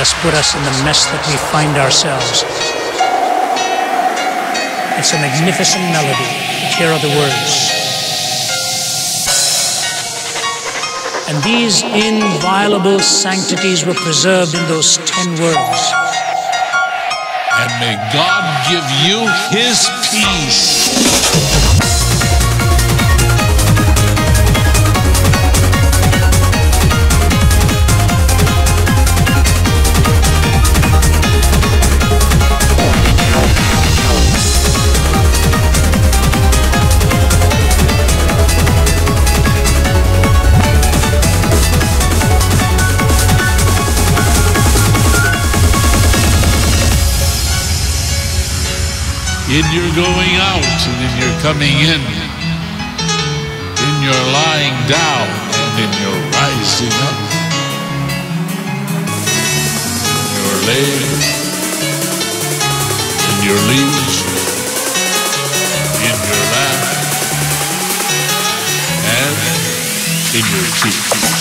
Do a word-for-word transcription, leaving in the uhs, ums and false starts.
thus put us in the mess that we find ourselves. It's a magnificent melody, but here are the words. And these inviolable sanctities were preserved in those ten words. And may God give you His peace. In your going out and in your coming in, in your lying down and in your rising up, in your labor, in your leisure, in your laugh, and in your teeth.